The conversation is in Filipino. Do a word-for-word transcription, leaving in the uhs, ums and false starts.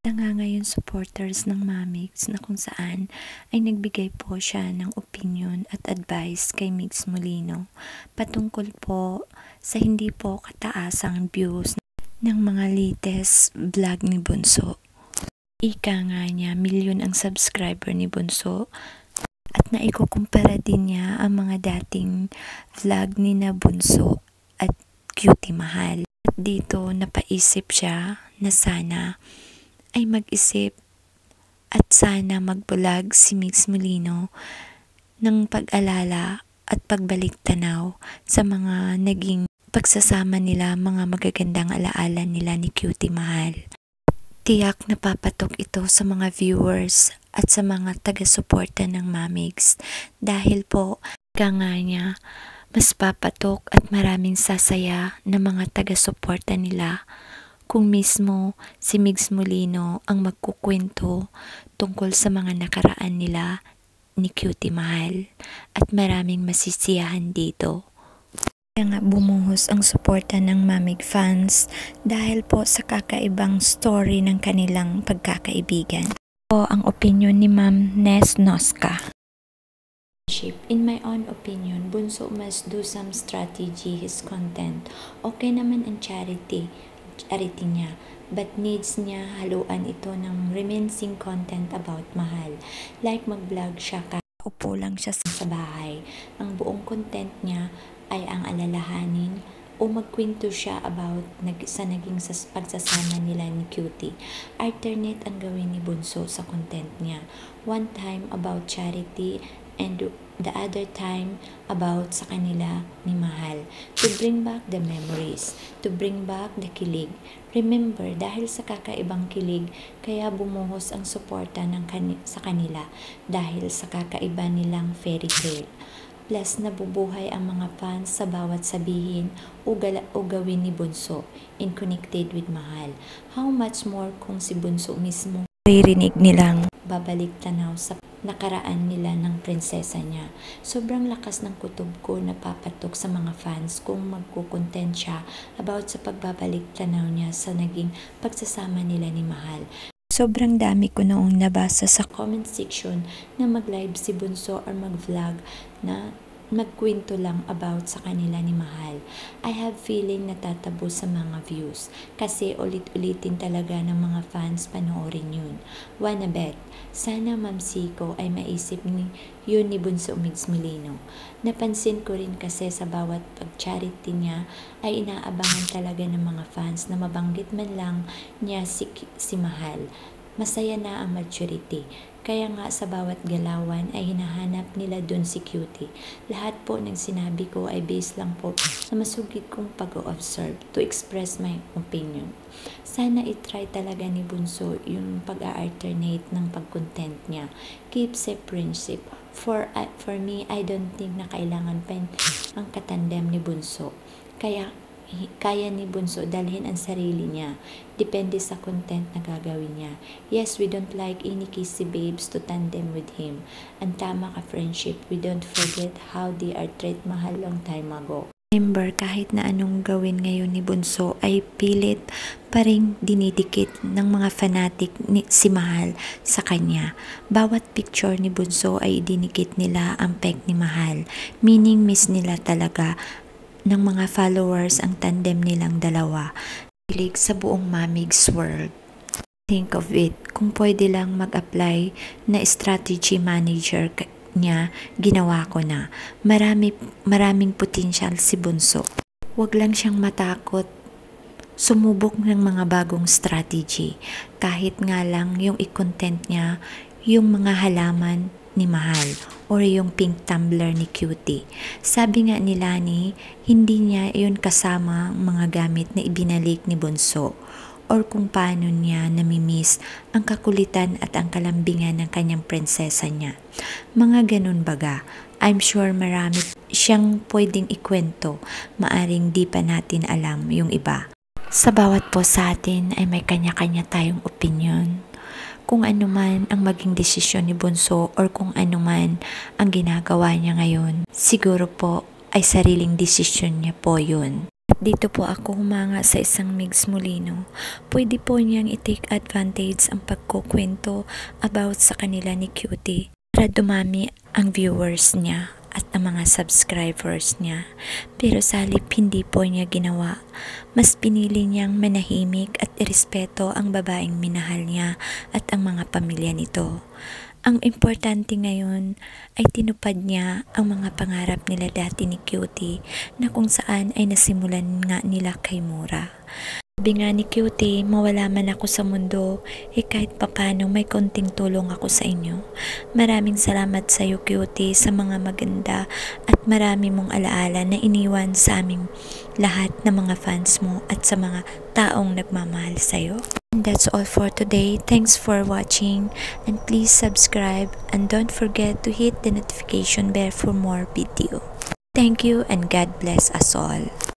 Na nga ngayon supporters ng Mamix na kung saan ay nagbigay po siya ng opinion at advice kay Migs Molino patungkol po sa hindi po kataasang views ng mga latest vlog ni Bunso. Ika nga niya, milyon ang subscriber ni Bunso at naikukumpara din niya ang mga dating vlog ni na Bunso at Cutie Mahal. At dito napaisip siya na sana ay mag-isip at sana magbulag si Migs Molino ng pag-alala at pagbalik tanaw sa mga naging pagsasama nila, mga magagandang alaala nila ni Cutie Mahal. Tiyak napapatok ito sa mga viewers at sa mga taga-suporta ng Mamix dahil po ka nga niya mas papatok at maraming sasaya na mga taga-suporta nila kung mismo si Migs Molino ang magkukwento tungkol sa mga nakaraan nila ni Cutie Mahal at maraming masisiyahan dito. Kaya nga bumuhos ang suporta ng Mamig fans dahil po sa kakaibang story ng kanilang pagkakaibigan. Po ang opinion ni Ma'am Ness Nosca. In my own opinion, Bunso must do some strategy his content. Okay naman ang charity. charity niya, but needs niya haluan ito ng reminiscing content about Mahal. Like mag-vlog siya ka, upo lang siya sa bahay. Ang buong content niya ay ang alalahanin o magkwento siya about nag, sa naging sa pagsasama nila ni Cutie. Alternate ang gawin ni Bunso sa content niya. One time about charity and the other time about sa kanila ni Mahal. To bring back the memories, to bring back the kilig. Remember, dahil sa kakaibang kilig, kaya bumuhos ang suporta ng kani sa kanila dahil sa kakaiba nilang fairy tale. Plus, nabubuhay ang mga fans sa bawat sabihin o, o gawin ni Bunso in connected with Mahal. How much more kung si Bunso mismo ririnig nilang babalik tanaw sa nakaraan nila ng prinsesa niya. Sobrang lakas ng kutob ko na papatok sa mga fans kung magkukontent siya about sa pagbabalik tanaw niya sa naging pagsasama nila ni Mahal. Sobrang dami ko noong nabasa sa comment section na mag-live si Bunso or mag-vlog na magkwento lang about sa kanila ni Mahal. I have feeling natatabo sa mga views kasi ulit-ulitin talaga ng mga fans panoorin yun. Wanna bet, sana Ma'am Siko ay maisip ni yun ni Bunso Migs Molino. Napansin ko rin kasi sa bawat pag-charity niya ay inaabangan talaga ng mga fans na mabanggit man lang niya si, si Mahal. Masaya na ang maturity. Kaya nga sa bawat galawan ay hinahanap nila dun si Cutie. Lahat po ng sinabi ko ay based lang po sa masugid kong pag-o-observe to express my opinion. Sana itry talaga ni Bunso yung pag-alternate ng pag-content niya. Keep safe friendship. For, uh, for me, I don't think na kailangan pa ang katandem ni Bunso. Kaya kaya ni Bunso dalhin ang sarili niya. Depende sa content na gagawin niya. Yes, we don't like any kissy babes to tandem with him. Ang tama ka friendship, we don't forget how they are treat Mahal long time ago. Remember, kahit na anong gawin ngayon ni Bunso ay pilit pa rin dinidikit ng mga fanatic ni si Mahal sa kanya. Bawat picture ni Bunso ay dinikit nila ang peg ni Mahal. Meaning miss nila talaga ng mga followers ang tandem nilang dalawa. Hilig sa buong Mamig's world. Think of it, kung pwede lang mag-apply na strategy manager niya, ginawa ko na. Marami, maraming potential si Bunso. Huwag lang siyang matakot sumubok ng mga bagong strategy. Kahit nga lang yung i-content niya, yung mga halaman ni Mahal or yung pink tumbler ni Cutie. Sabi nga ni Lani, hindi niya yun kasama mga gamit na ibinalik ni Bunso or kung paano niya namimiss ang kakulitan at ang kalambingan ng kanyang prinsesa niya. Mga ganun baga. I'm sure marami siyang pwedeng ikwento, maaring di pa natin alam yung iba. Sa bawat po sa atin ay may kanya-kanya tayong opinion. Kung ano man ang maging desisyon ni Bunso or kung ano man ang ginagawa niya ngayon, siguro po ay sariling desisyon niya po yun. Dito po ako humanga sa isang Migs Molino. Pwede po niyang i-take advantage ang pagkukwento about sa kanila ni Cutie para dumami ang viewers niya at ang mga subscribers niya. Pero sa halip hindi po niya ginawa. Mas pinili niyang manahimik at irespeto ang babaeng minahal niya at ang mga pamilya nito. Ang importante ngayon ay tinupad niya ang mga pangarap nila dati ni Cutie na kung saan ay nasimulan nga nila kay Mura. Sabi nga ni Cutie, mawala man ako sa mundo, eh kahit papano may konting tulong ako sa inyo. Maraming salamat sa iyo Cutie sa mga maganda at marami mong alaala na iniwan sa aming lahat ng mga fans mo at sa mga taong nagmamahal sa iyo. And that's all for today. Thanks for watching and please subscribe and don't forget to hit the notification bell for more video. Thank you and God bless us all.